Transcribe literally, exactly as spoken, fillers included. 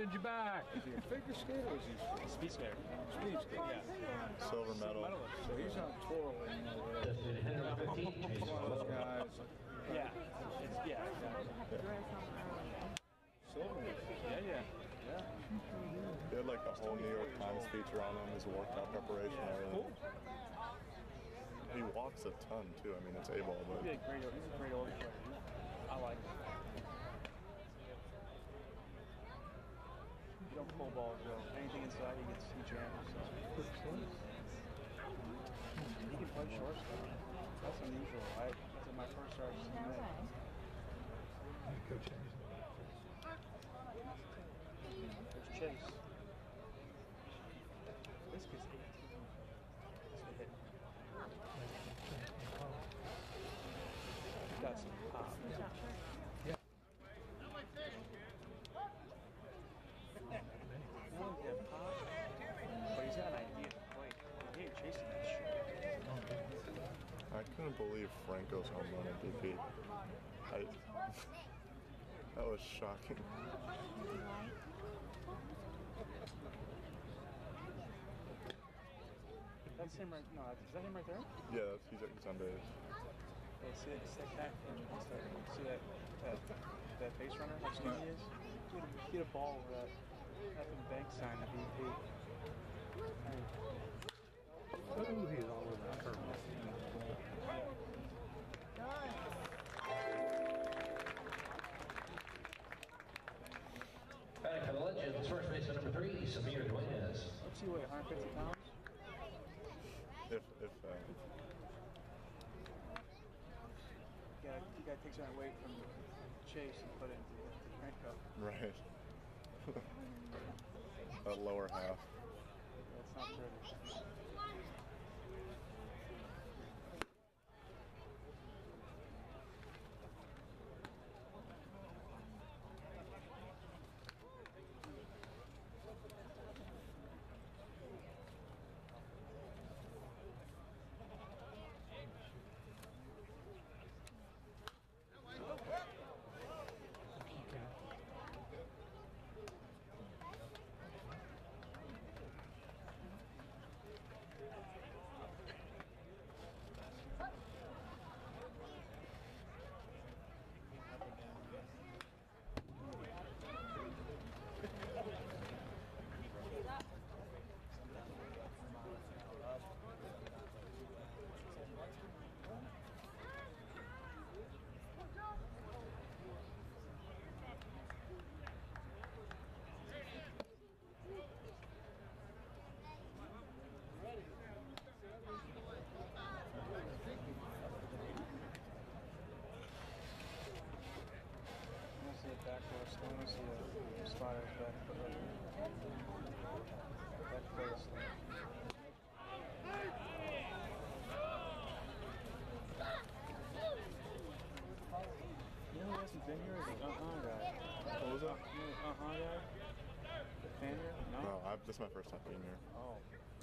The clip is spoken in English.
send you back. Is he a figure skater or is he a Speed skater. speed skater? Yeah. Silver medal. So he's not twirling over there. One of those guys. Yeah. It's, yeah, exactly. Silver medal. Yeah, yeah. Yeah. He had like a whole New York Times feature on him, his workout preparation and everything. He walks a ton too. I mean, it's A-ball, but He's a great, he's a great older player. I like him. You don't pull balls, though. Anything inside, he gets he jams. So. He can play shortstop. That's unusual. I, that's my first start seeing that. Coach. There's Chase. This kid's eighteen. This kid hit. He got some pop. Yeah. Yeah, pop. But he's got an idea to play. He ain't chasing that shit. I couldn't believe Franco's home run M V P. Height. That was shocking. That's him right. No, is that him right there? Yeah, that's, he's, he's on base. Yeah, see that step back and see that that that base runner? How skinny he is? Get a, get a ball over that. Have him bank sign the V P. Ooh, he's all over that curve. Back for the Legends, first baseman number three, Samir Duenas. What's he weigh, one hundred fifty pounds? If, if, uh, Yeah, you guy takes that weight from Chase and put it into the crank cup. right. That lower half. That's not pretty. See a backdoor slam, I see a spotter's back foot right here. Back foot slam. You know who hasn't been here is the uh-huh guy. What was that? You know the uh-huh guy? The fan here? No? No, I've, this is my first time being here. Oh.